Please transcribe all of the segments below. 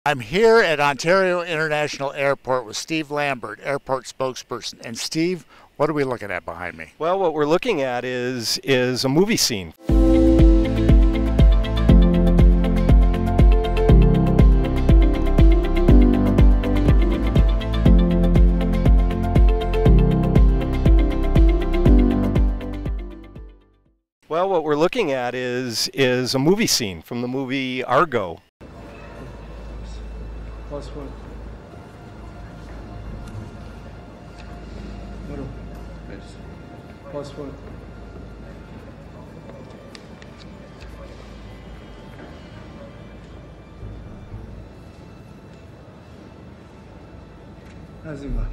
I'm here at Ontario International Airport with Steve Lambert, airport spokesperson. And Steve, what are we looking at behind me? Well, what we're looking at is a movie scene. Well, what we're looking at is a movie scene from the movie Argo. Passport. Passport. از این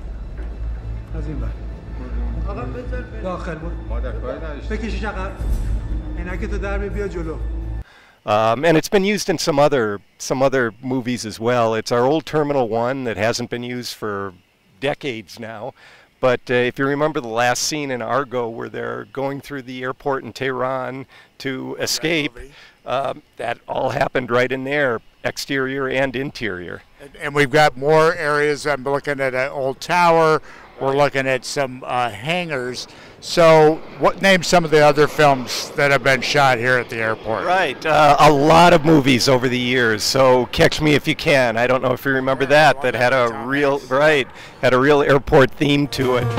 بر آقا بذار داخل بود مادر کاری نداشت بکشیش عقب عینکتو در بیا جلو. And it's been used in some other movies as well. It's our old Terminal 1 that hasn't been used for decades now. But if you remember the last scene in Argo where they're going through the airport in Tehran to escape, that all happened right in there, exterior and interior. And we've got more areas. I'm looking at an old tower. We're looking at some hangars. So name some of the other films that have been shot here at the airport. Right, a lot of movies over the years. So Catch Me If You Can. I don't know if you remember that had a real airport theme to it.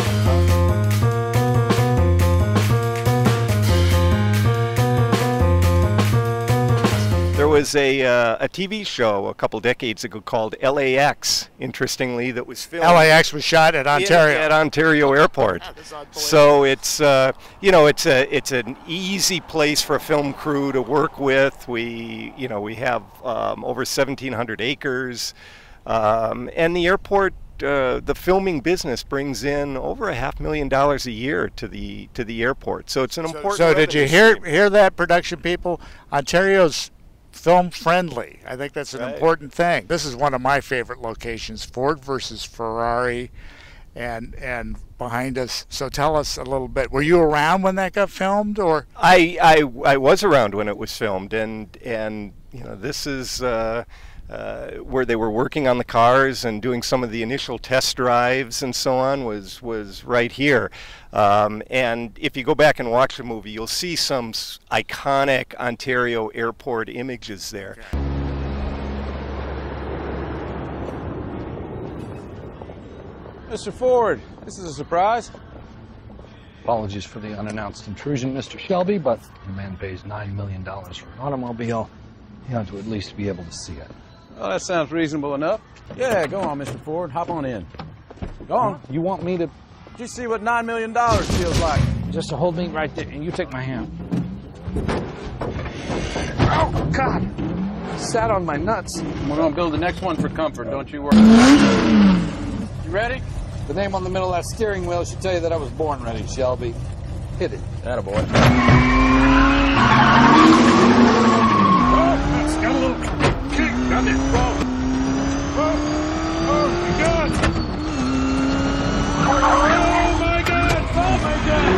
There was a TV show a couple decades ago called LAX, interestingly, that was filmed. LAX was shot at Ontario. At Ontario Airport. So it's it's an easy place for a film crew to work with. We have over 1,700 acres, and the airport. The filming business brings in over $500,000 a year to the airport. So it's an important. So did you hear that, production people? Ontario's film friendly. I think that's an important thing. This is one of my favorite locations, Ford versus Ferrari, and behind us. So tell us a little bit. Were you around when that got filmed, or? I was around when it was filmed, and this is where they were working on the cars and doing some of the initial test drives and so on was right here. And if you go back and watch the movie, you'll see some iconic Ontario airport images there. Mr. Ford, this is a surprise. Apologies for the unannounced intrusion, Mr. Shelby, but the man pays $9 million for an automobile. He ought to at least be able to see it. Well, that sounds reasonable enough. Yeah, go on, Mr. Ford. Hop on in. Go on. You want me to... You see what $9 million feels like? Just to hold me right there, and you take my hand. Oh, God! Sat on my nuts. We're going to build the next one for comfort, don't you worry. You ready? The name on the middle of that steering wheel should tell you that I was born ready, Shelby. Hit it. Attaboy. Oh, that's got a little kick, doesn't it? Oh, God! Oh, my God! Oh, my God!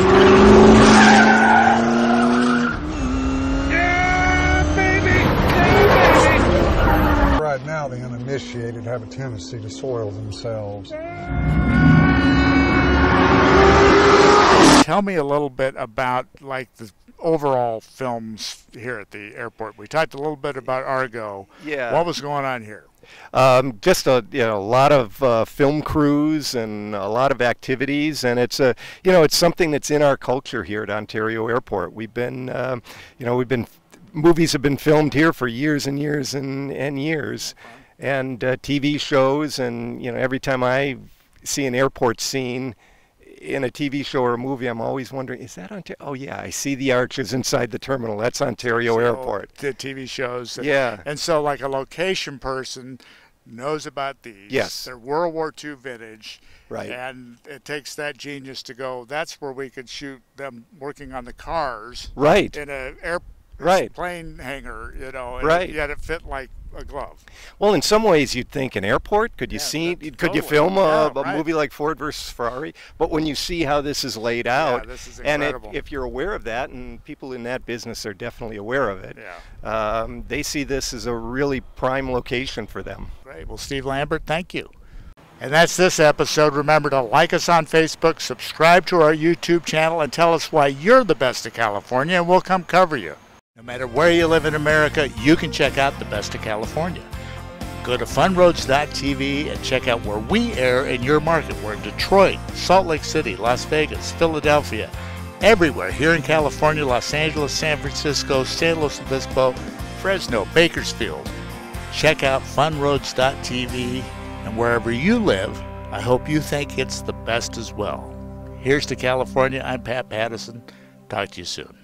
Yeah, baby! Yeah, baby! Right now, the uninitiated have a tendency to soil themselves. Tell me a little bit about the overall films here at the airport. We talked a little bit about Argo. Yeah. What was going on here? Just a lot of film crews and a lot of activities, and it's it's something that's in our culture here at Ontario Airport. We've been movies have been filmed here for years and years and years, and TV shows, and every time I see an airport scene in a TV show or a movie, I'm always wondering, is that Ontario? Oh yeah, I see the arches inside the terminal. That's Ontario Airport. The TV shows. Yeah. And so like a location person knows about these. Yes. They're World War II vintage. Right. And it takes that genius to go, that's where we could shoot them working on the cars. Right. In an plane hangar, Right. Yet it fit like a glove. Well, in some ways, you'd think an airport. Could you see? Could you film a movie like Ford versus Ferrari? But when you see how this is laid out, this is and incredible. if you're aware of that, and people in that business are definitely aware of it, they see this as a really prime location for them. Great. Well, Steve Lambert, thank you. And that's this episode. Remember to like us on Facebook, subscribe to our YouTube channel, and tell us why you're the best of California, and we'll come cover you. No matter where you live in America, you can check out the best of California. Go to funroads.tv and check out where we air in your market. We're in Detroit, Salt Lake City, Las Vegas, Philadelphia, everywhere here in California, Los Angeles, San Francisco, San Luis Obispo, Fresno, Bakersfield. Check out funroads.tv, and wherever you live, I hope you think it's the best as well. Here's to California. I'm Pat Pattison. Talk to you soon.